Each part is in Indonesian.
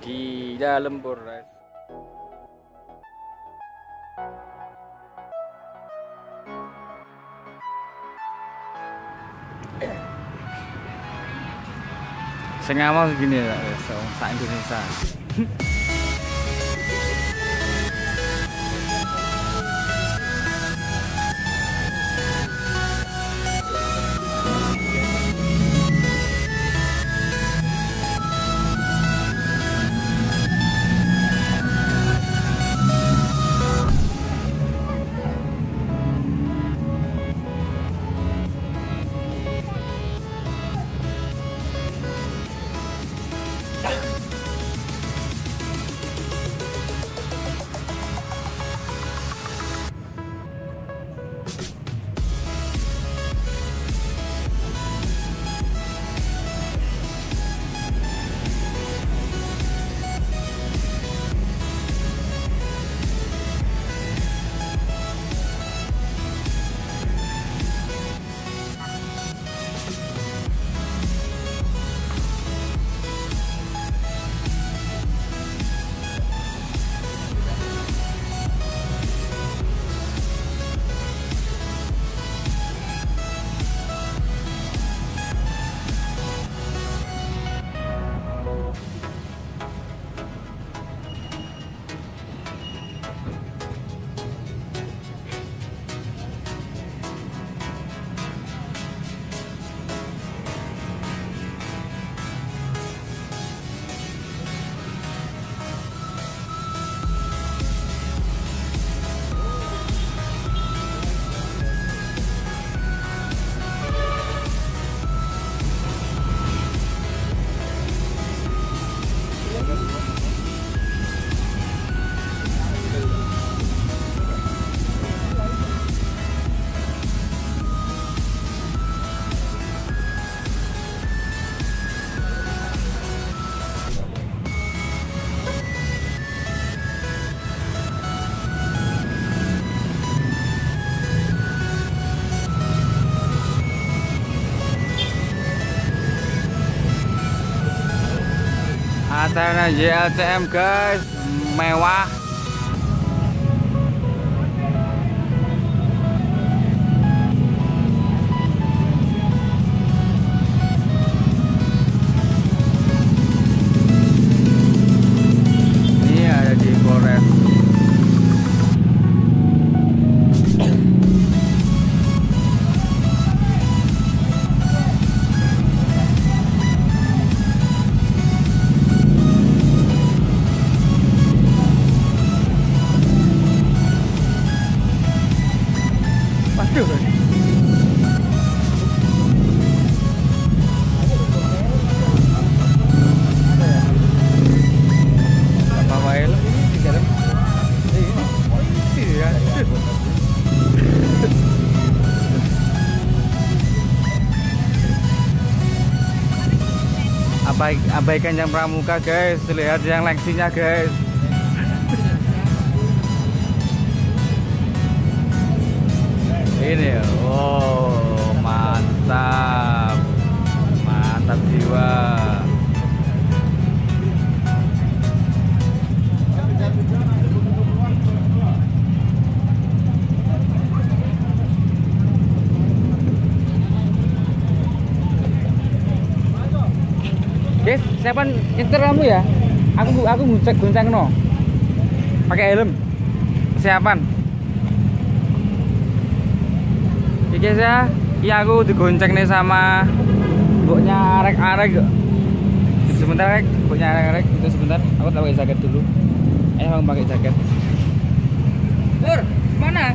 di dalam Polres. Sing amal segini ya, sak Indonesia. Acara JLTM guys, mewah. Ini ada di Polres. Abaikan yang pramuka guys, lihat yang leksinya guys. Ini oh mantap, mantap jiwa. Guys, siapa nyetir kamu ya? Aku gonceng no. Pakai helm. Kesiapan. Oke guys ya, iya aku digonceng nih sama mboknya arek-arek. Sebentar rek, mboknya arek-arek itu sebentar. Aku tak pakai jaket dulu. Aku pakai jaket. Pur, mana?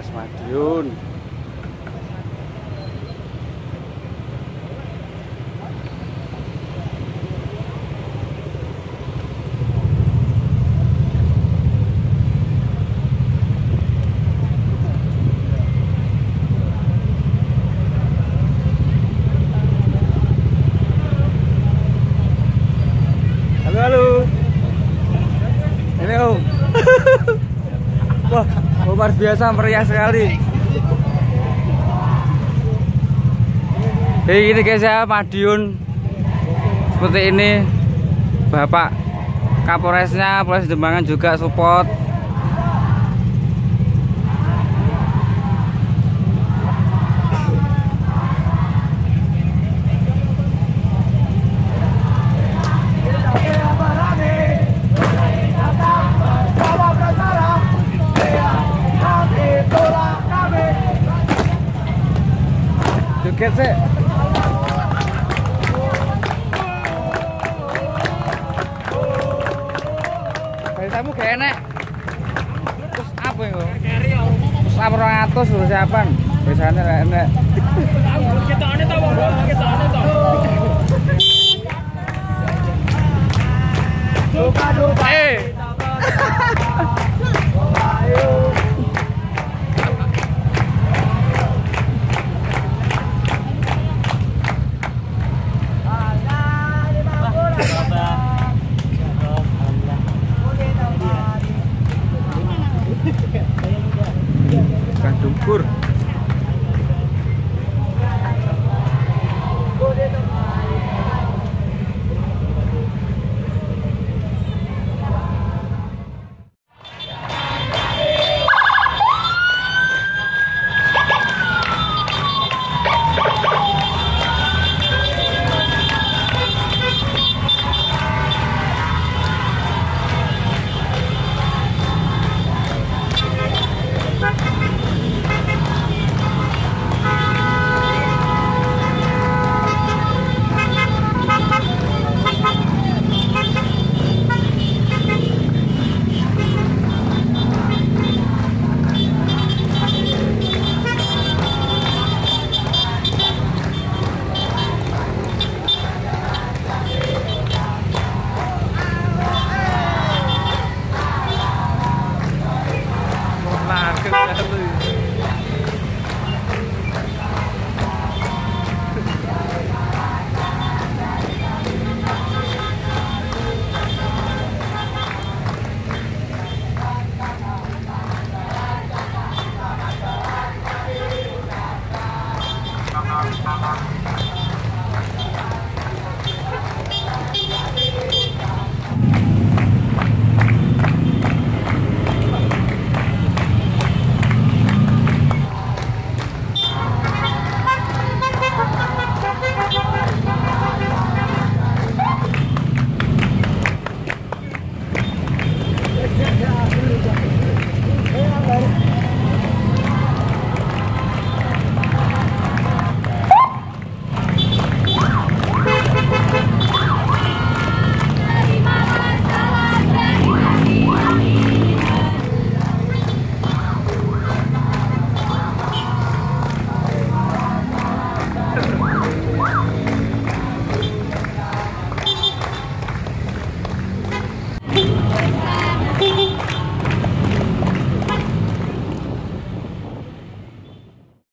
Mas Madiun. Halo. Ini Om. Wah, luar biasa meriah sekali. Ini guys ya, Madiun. Seperti ini. Bapak Kapolresnya, Polres Dembangan juga support. Joget sih. Dari tamu gak enak. Terus apa itu? Terus apa 200 terus siapan? Biasanya gak enak. Kita aneh tau, kita aneh tau. Kan dungkur. Nah,